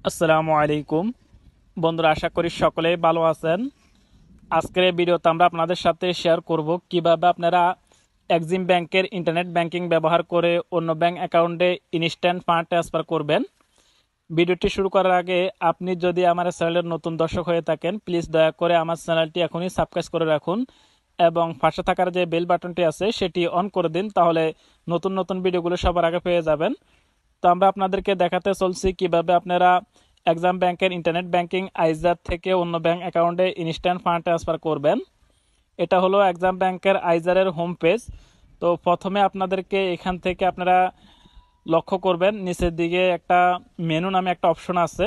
আসসালামু আলাইকুম বন্ধুরা, আশা করি সকলেই ভালো আছেন। আজকের এই ভিডিওতে আমরা আপনাদের সাথে শেয়ার করব কিভাবে আপনারা এক্সিম ব্যাংকের ইন্টারনেট ব্যাংকিং ব্যবহার করে অন্য ব্যাংক অ্যাকাউন্টে ইনস্ট্যান্ট ফান্ড ট্রান্সফার করবেন। ভিডিওটি শুরু করার আগে আপনি যদি আমার চ্যানেলের নতুন দর্শক হয়ে থাকেন, প্লিজ দয়া করে আমার চ্যানেলটি এখনই সাবস্ক্রাইব করে রাখুন এবং পাশে থাকার যে বেল বাটনটি আছে সেটি অন করে দিন, তাহলে নতুন নতুন ভিডিওগুলো সবার আগে পেয়ে যাবেন। তো আমরা আপনাদেরকে দেখাতে চলছি কিভাবে আপনারা এক্সাম ব্যাংকের ইন্টারনেট ব্যাংকিং আইজার থেকে অন্য ব্যাংক অ্যাকাউন্টে ইনস্ট্যান্ট ফান্ড ট্রান্সফার করবেন। এটা হলো এক্সাম ব্যাংকের আইজারের হোম পেজ। তো প্রথমে আপনাদেরকে এখান থেকে আপনারা লক্ষ্য করবেন নিচের দিকে একটা মেনু নামে একটা অপশন আছে।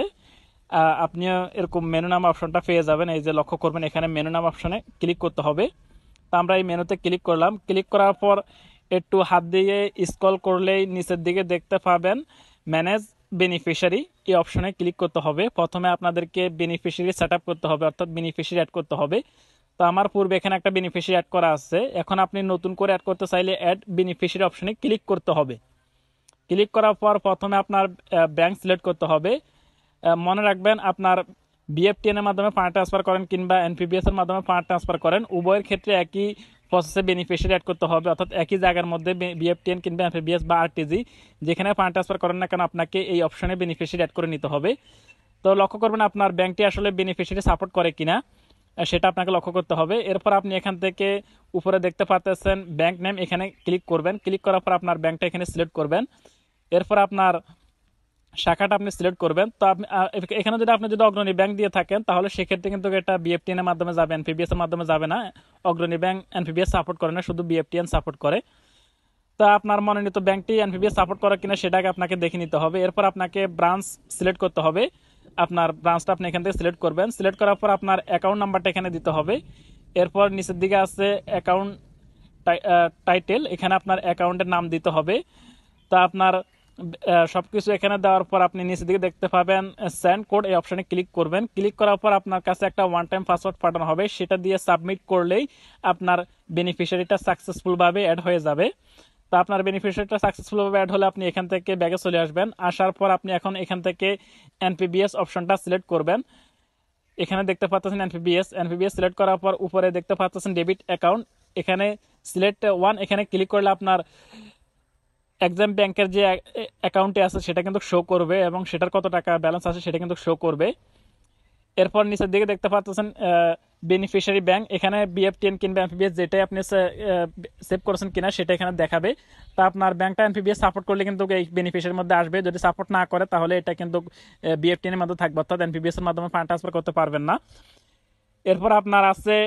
আপনিও এরকম মেনু নামে অপশনটা পেয়ে যাবেন। এই যে লক্ষ্য করবেন এখানে মেনু নাম অপশনে ক্লিক করতে হবে। তো আমরা এই মেনুতে ক্লিক করলাম। ক্লিক করার পর একটু হাত দিয়ে স্ক্রল করলেই নিচের দিকে দেখতে পাবেন ম্যানেজ বেনিফিশিয়ারি, এই অপশনে ক্লিক করতে হবে। প্রথমে আপনাদেরকে বেনিফিশিয়ারি সেট আপ করতে হবে, অর্থাৎ বেনিফিশিয়ারি অ্যাড করতে হবে। তো আমার পূর্বে এখানে একটা বেনিফিশিয়ারি অ্যাড করা আছে। এখন আপনি নতুন করে অ্যাড করতে চাইলে অ্যাড বেনিফিশিয়ারি অপশনে ক্লিক করতে হবে। ক্লিক করার পর প্রথমে আপনার ব্যাংক সিলেক্ট করতে হবে। মনে রাখবেন আপনার বিএফটিএন এর মাধ্যমে ফান্ড ট্রান্সফার করেন কিংবা এনপিবিএস এর মাধ্যমে ফান্ড ট্রান্সফার করেন, উভয়ের ক্ষেত্রে একই প্রসেসে বেনিফিশিয়ারি অ্যাড করতে হবে, অর্থাৎ একই জায়গার মধ্যে বিএফটিএন কিংবা এনপিবিএস বা আরটিজি যেখানে ফান্ড ট্রান্সফার করেন না কেন আপনাকে এই অপশনে বেনিফিশিয়ারি অ্যাড করে নিতে হবে। তো লক্ষ্য করবেন আপনার ব্যাংকটি আসলে বেনিফিশিয়ারি সাপোর্ট করে কিনা সেটা আপনাকে লক্ষ্য করতে হবে। এরপর আপনি এখান থেকে উপরে দেখতে পাচ্ছেন ব্যাংক নেম, এখানে ক্লিক করবেন। ক্লিক করার পর আপনার ব্যাংকটা এখানে সিলেক্ট করবেন। এরপর আপনার শাখাটা আপনি সিলেক্ট করবেন। তো আপনি এখানে যদি আপনি যদি অগ্রণী ব্যাংক দিয়ে থাকেন তাহলে সেক্ষেত্রে কিন্তু এটা বিএফটিএন এর মাধ্যমে যাবে, এনপিবিএস এর মাধ্যমে যাবে না। অগ্রণী ব্যাংক এনপিবিএস সাপোর্ট করে না, শুধু বিএফটিএন সাপোর্ট করে। তো আপনার মনোনীত ব্যাংকটি এনপিবিএস সাপোর্ট করে কিনা সেটাকে আপনাকে দেখে নিতে হবে। এরপর আপনাকে ব্রাঞ্চ সিলেক্ট করতে হবে। আপনার ব্রাঞ্চটা আপনি এখান থেকে সিলেক্ট করবেন। সিলেক্ট করার পর আপনার অ্যাকাউন্ট নাম্বারটা এখানে দিতে হবে। এরপর নিচের দিকে আছে অ্যাকাউন্ট টাইটেল, এখানে আপনার অ্যাকাউন্টের নাম দিতে হবে। তা আপনার সবকিছু এখানে দেওয়ার পর আপনি নিচের দিকে দেখতে পাবেন সেন্ড কোড, এই অপশনে ক্লিক করবেন। ক্লিক করার পর আপনার কাছে একটা ওয়ান টাইম পাসওয়ার্ড পাঠানো হবে, সেটা দিয়ে সাবমিট করলেই আপনার বেনিফিশিয়ারিটা সাকসেসফুলভাবে অ্যাড হয়ে যাবে। তো আপনার বেনিফিশিয়ারিটা সাকসেসফুলভাবে অ্যাড হলে আপনি এখান থেকে ব্যাগে চলে আসবেন। আসার পর আপনি এখন এখান থেকে এনপিবিএস অপশনটা সিলেক্ট করবেন। এখানে দেখতে পাচ্ছেন এনপিবিএস সিলেক্ট করার পর উপরে দেখতে পাচ্ছেন ডেবিট অ্যাকাউন্ট, এখানে সিলেক্ট ওয়ান, এখানে ক্লিক করলে আপনার এক্সাম ব্যাংকের যে অ্যাকাউন্টে আছে সেটা কিন্তু শো করবে এবং সেটার কত টাকা ব্যালেন্স আছে সেটা কিন্তু শো করবে। এরপর নিচের দিকে দেখতে পাচ্ছেন বেনিফিশিয়ারি ব্যাংক, এখানে বিএফটিএন কিংবা এনপিবিএস যেটাই আপনি সেভ করেছেন কিনা সেটা এখানে দেখাবে। তা আপনার ব্যাংকটা এনপিবিএস সাপোর্ট করলে কিন্তু এই বেনিফিশিয়ারির মধ্যে আসবে, যদি সাপোর্ট না করে তাহলে এটা কিন্তু বিএফটিএন এর মধ্যে থাকবে, অর্থাৎ এনপিবিএস এর মাধ্যমে ফান্ড ট্রান্সফার করতে পারবেন না। এরপর আপনার আছে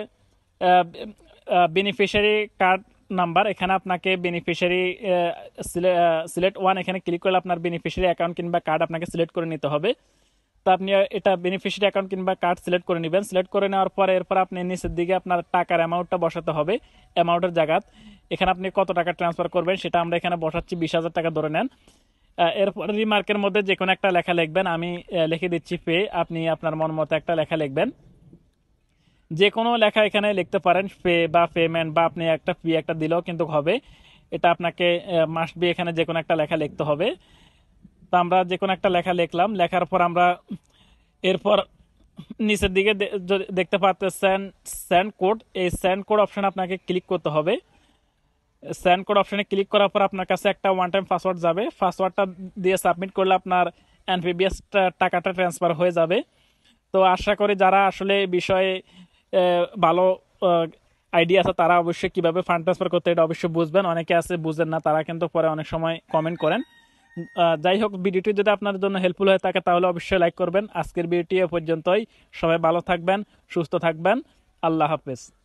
বেনিফিশিয়ারি কার্ড নাম্বার, এখানে আপনাকে বেনিফিশিয়ারি সিলেক্ট ওয়ান, এখানে ক্লিক করলে আপনার বেনিফিশিয়ারি অ্যাকাউন্ট কিংবা কার্ড আপনাকে সিলেক্ট করে নিতে হবে। তো আপনি এটা বেনিফিশিয়ারি অ্যাকাউন্ট কিংবা কার্ড সিলেক্ট করে নেবেন। সিলেক্ট করে নেওয়ার পরে এরপর আপনি নিচের দিকে আপনার টাকার অ্যামাউন্টটা বসাতে হবে। অ্যামাউন্টের জায়গাত এখানে আপনি কত টাকা ট্রান্সফার করবেন সেটা আমরা এখানে বসাচ্ছি 20,000 টাকা ধরে নেন। এরপর রিমার্কের মধ্যে যে কোনো একটা লেখা লিখবেন, আমি লিখে দিচ্ছি পে, আপনি আপনার মন মতো একটা লেখা লিখবেন। যে কোনো লেখা এখানে লিখতে পারেন, পে বা পেমেন্ট বা আপনি একটা ফি একটা দিলেও কিন্তু হবে। এটা আপনাকে মাস্ট বি এখানে যে কোনো একটা লেখা লিখতে হবে। তো আমরা যে কোনো একটা লেখা লিখলাম। লেখার পর আমরা এরপর নিচের দিকে দেখতে পাচ্ছেন সেন্ড কোড, এই সেন্ড কোড অপশন আপনাকে ক্লিক করতে হবে। সেন্ড কোড অপশনে ক্লিক করার পর আপনার কাছে একটা ওয়ান টাইম পাসওয়ার্ড যাবে, পাসওয়ার্ডটা দিয়ে সাবমিট করলে আপনার এনপিবিএস টাকাটা ট্রান্সফার হয়ে যাবে। তো আশা করি যারা আসলে বিষয়ে ভালো আইডিয়া আছে তারা অবশ্যই কিভাবে ফান্ড ট্রান্সফার করতে এটা অবশ্যই বুঝবেন। অনেকে আছে বুঝেন না, তারা কিন্তু পরে অনেক সময় কমেন্ট করেন। যাই হোক, ভিডিওটি যদি আপনাদের জন্য হেল্পফুল হয়ে থাকে তাহলে অবশ্যই লাইক করবেন। আজকের ভিডিওটি এ পর্যন্তই। সবাই ভালো থাকবেন, সুস্থ থাকবেন। আল্লাহ হাফেজ।